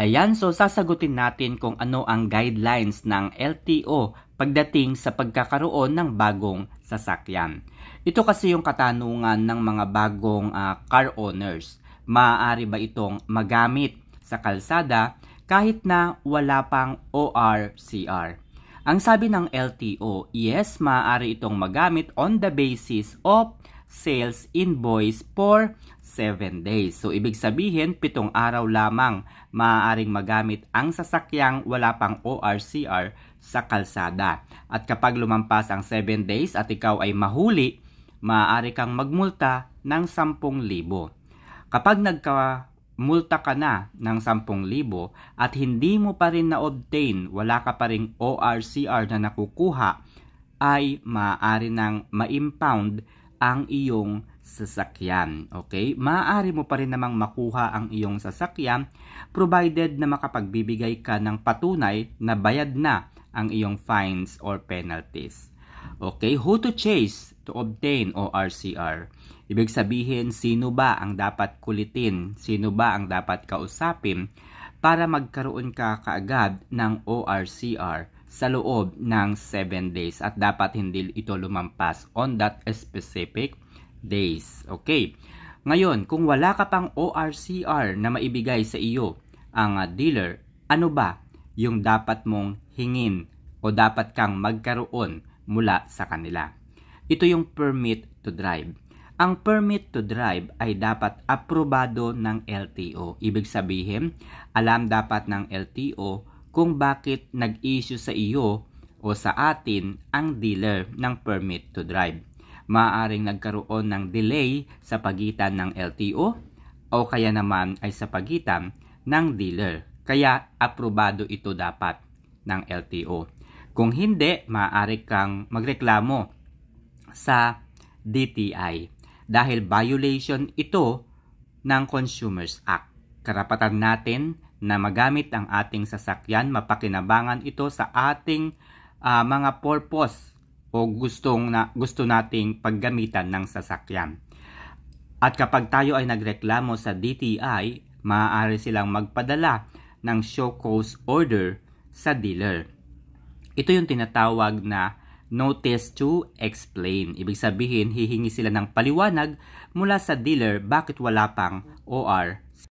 Ayan, so sasagutin natin kung ano ang guidelines ng LTO pagdating sa pagkakaroon ng bagong sasakyan. Ito kasi yung katanungan ng mga bagong car owners. Maaari ba itong magamit sa kalsada kahit na wala pang ORCR? Ang sabi ng LTO, yes, maaari itong magamit on the basis of sales invoice for 7 days. So, ibig sabihin, 7 araw lamang maaaring magamit ang sasakyang wala pang ORCR sa kalsada. At kapag lumampas ang 7 days at ikaw ay mahuli, maaari kang magmulta ng 10,000. Kapag nagkamulta ka na ng 10,000 at hindi mo pa rin na-obtain, wala ka pa ring ORCR na nakukuha, ay maaari nang ma-impound ang iyong sasakyan. Okay? Maaari mo pa rin namang makuha ang iyong sasakyan provided na makapagbibigay ka ng patunay na bayad na ang iyong fines or penalties. Okay? Who to chase to obtain ORCR? Ibig sabihin, sino ba ang dapat kulitin? Sino ba ang dapat kausapin para magkaroon ka kaagad ng ORCR sa loob ng 7 days at dapat hindi ito lumampas on that specific days. Okay. Ngayon, kung wala ka pang ORCR na maibigay sa iyo ang dealer, ano ba yung dapat mong hingin o dapat kang magkaroon mula sa kanila? Ito yung permit to drive. Ang permit to drive ay dapat aprobado ng LTO. Ibig sabihin, alam dapat ng LTO kung bakit nag-issue sa iyo o sa atin ang dealer ng permit to drive. Maaaring nagkaroon ng delay sa pagitan ng LTO o kaya naman ay sa pagitan ng dealer. Kaya aprobado ito dapat ng LTO. Kung hindi, maaari kang magreklamo sa DTI dahil violation ito ng Consumers Act. Karapatan natin na magamit ang ating sasakyan, mapakinabangan ito sa ating mga purpose o gusto nating paggamitan ng sasakyan. At kapag tayo ay nagreklamo sa DTI, maaari silang magpadala ng show cause order sa dealer. Ito yung tinatawag na notice to explain. Ibig sabihin, hihingi sila ng paliwanag mula sa dealer bakit wala pang ORCR.